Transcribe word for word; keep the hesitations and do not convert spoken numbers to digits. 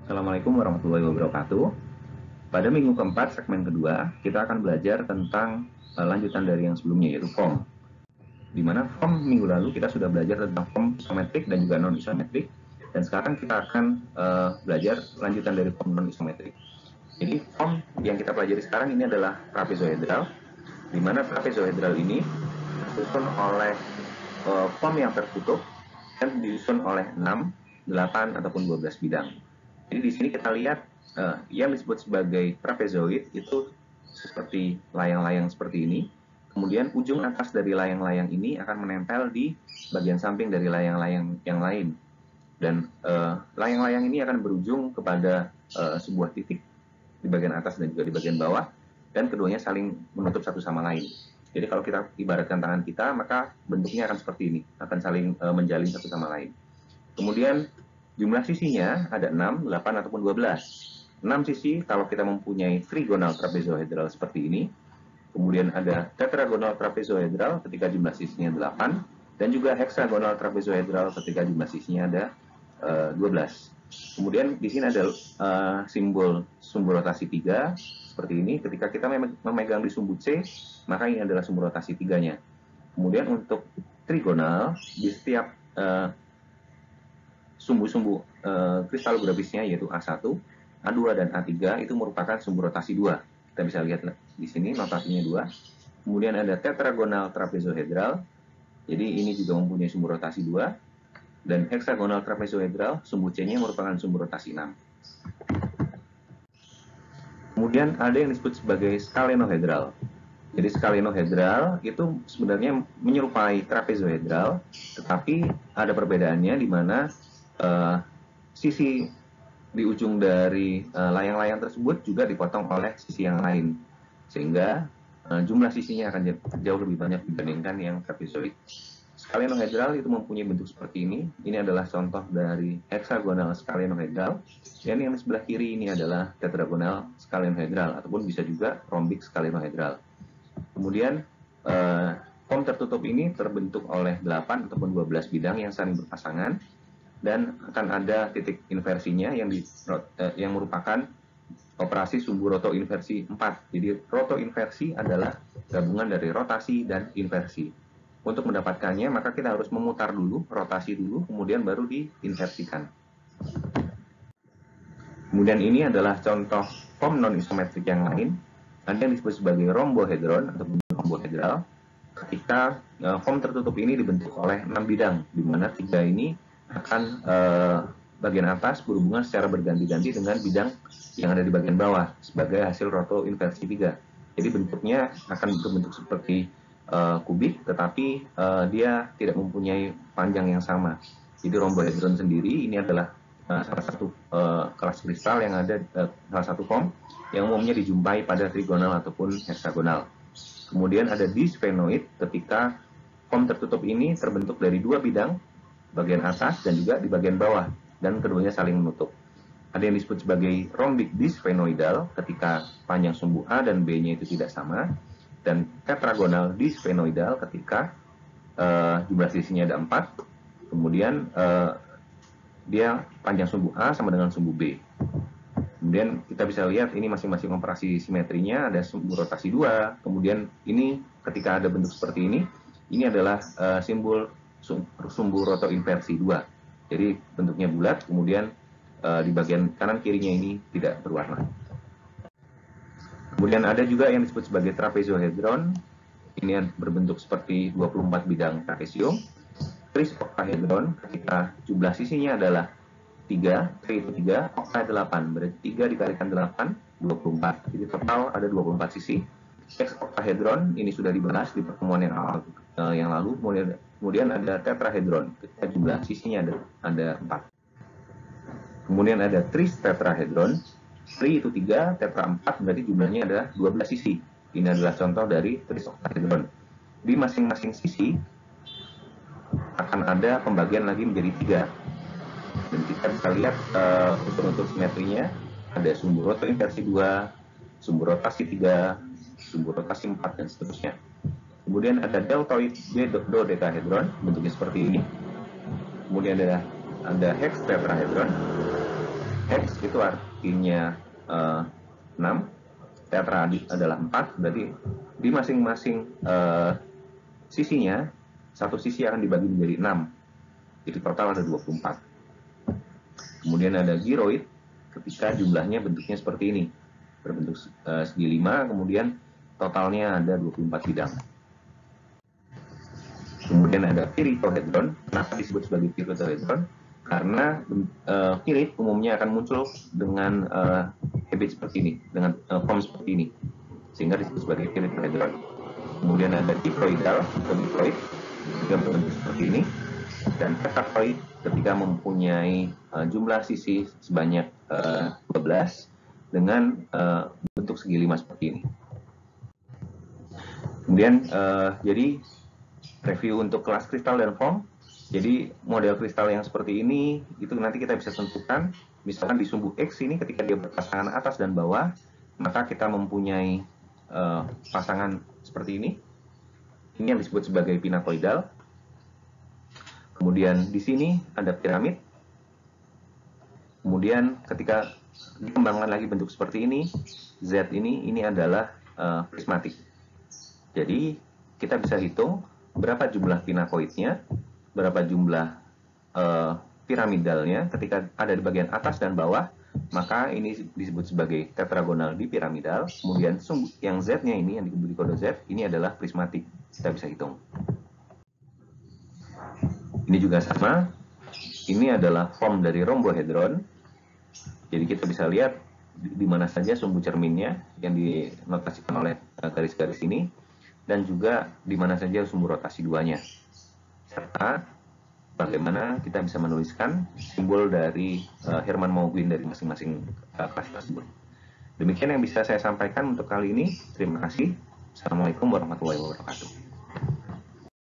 Assalamualaikum warahmatullahi wabarakatuh. Pada minggu keempat, segmen kedua, kita akan belajar tentang uh, lanjutan dari yang sebelumnya, yaitu form. Di mana form minggu lalu kita sudah belajar tentang form isometrik dan juga non-isometrik. Dan sekarang kita akan uh, belajar lanjutan dari form non-isometrik. Jadi form yang kita pelajari sekarang ini adalah trapezohedral, di mana trapezohedral ini disusun oleh uh, form yang tertutup dan disusun oleh enam, delapan, ataupun dua belas bidang. Jadi di sini kita lihat uh, yang disebut sebagai trapezoid itu seperti layang-layang seperti ini. Kemudian ujung atas dari layang-layang ini akan menempel di bagian samping dari layang-layang yang lain. Dan layang-layang uh, ini akan berujung kepada uh, sebuah titik di bagian atas dan juga di bagian bawah. Dan keduanya saling menutup satu sama lain. Jadi kalau kita ibaratkan tangan kita, maka bentuknya akan seperti ini. Akan saling uh, menjalin satu sama lain. Kemudian jumlah sisinya ada enam, delapan, ataupun dua belas. enam sisi kalau kita mempunyai trigonal trapezohedral seperti ini. Kemudian ada tetragonal trapezohedral ketika jumlah sisinya delapan. Dan juga heksagonal trapezohedral ketika jumlah sisinya ada uh, dua belas. Kemudian di sini ada uh, simbol sumbu rotasi tiga. Seperti ini, ketika kita memegang di sumbu C, maka ini adalah sumbu rotasi tiganya. Kemudian untuk trigonal, di setiap uh, sumbu-sumbu e, kristalografisnya yaitu A satu, A dua, dan A tiga itu merupakan sumbu rotasi dua. Kita bisa lihat di sini notasinya dua. Kemudian ada tetragonal trapezohedral. Jadi ini juga mempunyai sumbu rotasi dua. Dan heksagonal trapezohedral, sumbu C-nya merupakan sumbu rotasi enam. Kemudian ada yang disebut sebagai skalenohedral. Jadi skalenohedral itu sebenarnya menyerupai trapezohedral, tetapi ada perbedaannya di mana Uh, sisi di ujung dari layang-layang uh, tersebut juga dipotong oleh sisi yang lain, sehingga uh, jumlah sisinya akan jauh lebih banyak dibandingkan yang trapezoid. Skalenohedral itu mempunyai bentuk seperti ini. Ini adalah contoh dari heksagonal skalenohedral, dan yang di sebelah kiri ini adalah tetragonal skalenohedral, ataupun bisa juga rhombik skalenohedral. Kemudian uh, form tertutup ini terbentuk oleh delapan ataupun dua belas bidang yang saling berpasangan, dan akan ada titik inversinya yang, di, eh, yang merupakan operasi sumbu rotoinversi empat. Jadi rotoinversi adalah gabungan dari rotasi dan inversi. Untuk mendapatkannya, maka kita harus memutar dulu, rotasi dulu, kemudian baru diinversikan. Kemudian ini adalah contoh form non-isometrik yang lain. Ada yang disebut sebagai rombohedron atau rombohedral. Ketika eh, form tertutup ini dibentuk oleh enam bidang, di mana tiga ini akan eh, bagian atas berhubungan secara berganti-ganti dengan bidang yang ada di bagian bawah sebagai hasil roto inversi tiga. Jadi bentuknya akan berbentuk seperti eh, kubik, tetapi eh, dia tidak mempunyai panjang yang sama. Jadi rombohedron sendiri ini adalah eh, salah satu eh, kelas kristal yang ada eh, salah satu form yang umumnya dijumpai pada trigonal ataupun heksagonal. Kemudian ada disfenoid ketika form tertutup ini terbentuk dari dua bidang, bagian atas dan juga di bagian bawah, dan keduanya saling menutup. Ada yang disebut sebagai rhombik disfenoidal ketika panjang sumbu A dan B-nya itu tidak sama, dan tetragonal disfenoidal ketika uh, jumlah sisinya ada empat, kemudian uh, dia panjang sumbu A sama dengan sumbu B. Kemudian kita bisa lihat ini masing-masing operasi simetrinya, ada sumbu rotasi dua, kemudian ini ketika ada bentuk seperti ini, ini adalah uh, simbol sumbu rotoinversi dua. Jadi bentuknya bulat, kemudian e, di bagian kanan kirinya ini tidak berwarna. Kemudian ada juga yang disebut sebagai trapezohedron. Ini berbentuk seperti dua puluh empat bidang trapesium. Trisoctahedron ketika jumlah sisinya adalah tiga, tri itu tiga, okta delapan. Berarti tiga dikalikan delapan, dua puluh empat. Jadi total ada dua puluh empat sisi. Hexoctahedron ini sudah dibahas di pertemuan yang, uh, yang lalu. Kemudian, kemudian ada tetrahedron, ketika jumlah sisinya ada ada empat. Kemudian ada tristetrahedron, tri itu tiga, tetra empat, berarti jumlahnya ada dua belas sisi. Ini adalah contoh dari trisoctahedron. Di masing-masing sisi akan ada pembagian lagi menjadi tiga. Dan kita bisa lihat uh, unsur-unsur simetrinya, ada sumbu rotoinversi dua, sumbu rotasi tiga, sumbu rotasi empat, dan seterusnya. Kemudian ada deltoid dodecahedron, bentuknya seperti ini. Kemudian ada ada hextetrahedron. X itu artinya uh, enam, tetra adalah empat, berarti di masing-masing uh, sisinya, satu sisi akan dibagi menjadi enam, jadi total ada dua puluh empat. Kemudian ada gyroid, ketika jumlahnya bentuknya seperti ini, berbentuk uh, segi lima, kemudian totalnya ada dua puluh empat bidang. Kemudian ada pyritohedron. Kenapa disebut sebagai pyritohedron? Karena uh, pirit umumnya akan muncul dengan uh, habit seperti ini, dengan uh, form seperti ini, sehingga disebut sebagai pyritohedron. Kemudian ada diploidal atau diploid yang berbentuk seperti ini, dan tetraploid ketika mempunyai uh, jumlah sisi sebanyak uh, dua belas dengan uh, bentuk segi lima seperti ini. Kemudian uh, jadi review untuk kelas kristal dan form. Jadi model kristal yang seperti ini itu nanti kita bisa tentukan, misalkan di sumbu X ini ketika dia berpasangan atas dan bawah, maka kita mempunyai uh, pasangan seperti ini. Ini yang disebut sebagai pinakoidal. Kemudian di sini ada piramid. Kemudian ketika dikembangkan lagi bentuk seperti ini, Z ini ini adalah uh, prismatik. Jadi kita bisa hitung berapa jumlah pinakoidnya, berapa jumlah uh, piramidalnya ketika ada di bagian atas dan bawah, maka ini disebut sebagai tetragonal dipiramidal. Kemudian yang Z-nya ini, yang diberi kode Z, ini adalah prismatik. Kita bisa hitung. Ini juga sama. Ini adalah form dari rombohedron. Jadi kita bisa lihat di, di mana saja sumbu cerminnya yang dinotasikan oleh garis-garis ini, dan juga di mana saja sumbu rotasi duanya, serta bagaimana kita bisa menuliskan simbol dari uh, Hermann Mauguin dari masing-masing uh, kelas tersebut. Demikian yang bisa saya sampaikan untuk kali ini. Terima kasih. Assalamualaikum warahmatullahi wabarakatuh.